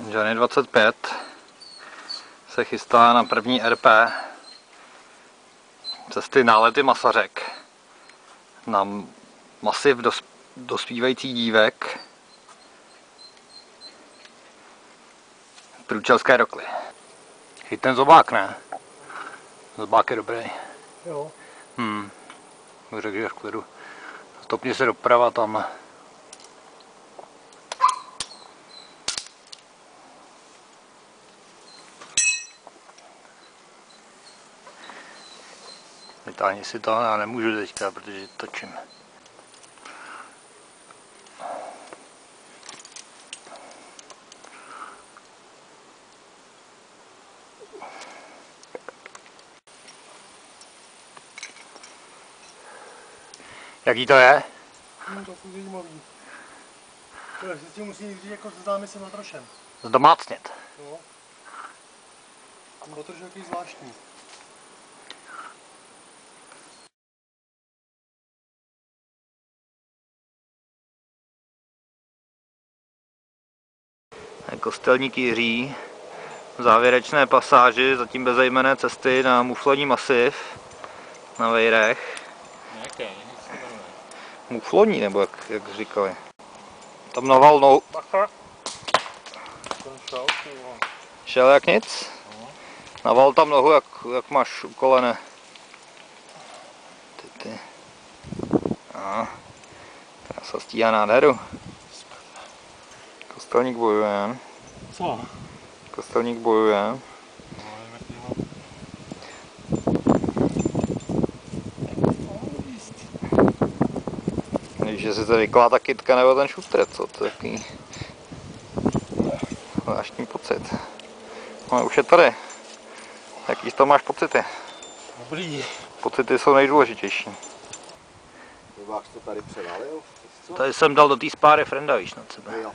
Johnny 25 se chystá na první RP cesty Nálety Masařek na masiv dospívajících dívek Průčelské Rokly. Chyť ten zobák, ne? Zobák je dobrý. Jo. Řekl, že v klidu. Stopni se doprava tam. Vytáhni si to, já nemůžu teďka, protože točím. Jaký to je? No, to je zajímavý. To je, si musí nejdřív jako seznámit se matrošem. Zdomácnět. Jo. Matroš je takový zvláštní. Kostelník Jiří v závěrečné pasáži, zatím bezejmenné cesty na muflonní masiv na Vejrech. Nějaké? Mufloní, nebo jak říkali. Tam naval nohu. Bacha. Ten šel, Šel jak nic? Naval tam nohu, jak máš u kolene. Ty. Krása stíhá nádheru. Kostelník bojuje. Co? Kostelník bojuje. Víš, že si to vyklá ta kytka nebo ten šustr, co? To je takový zvláštní pocit. No, už je tady. Jaký z toho máš pocity? Dobrý. Pocity jsou nejdůležitější. Váš to tady převalil? Tady jsem dal do té spáry frenda, víš, nad sebe. Jo.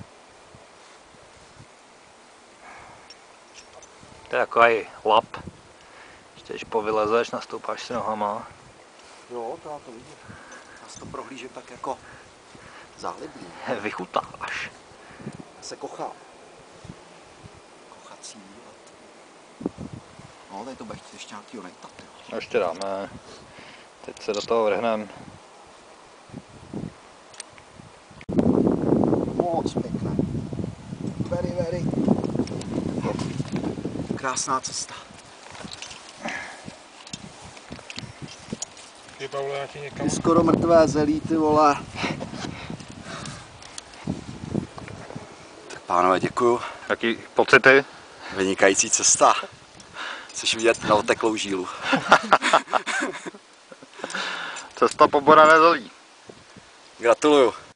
To je takový lap. Ještě když povylezeš, nastoupáš si nohama. Jo, to já to vidím. Já si to prohlížím tak jako záliblý. Vychutáváš. Já se kochám. Kochací výlet. No, tady to bude chtít ještě nějakýho nejtat. No, ještě dáme. Teď se do toho vrhneme. Moc pěkné. Very. Krásná cesta. Ty, Pavle, já ti někam... Skoro mrtvé zelí, ty vole. Tak pánové, děkuju. Jaký pocity? Vynikající cesta. Chceš vidět na oteklou žílu. Cesta po borané zelí. Gratuluju.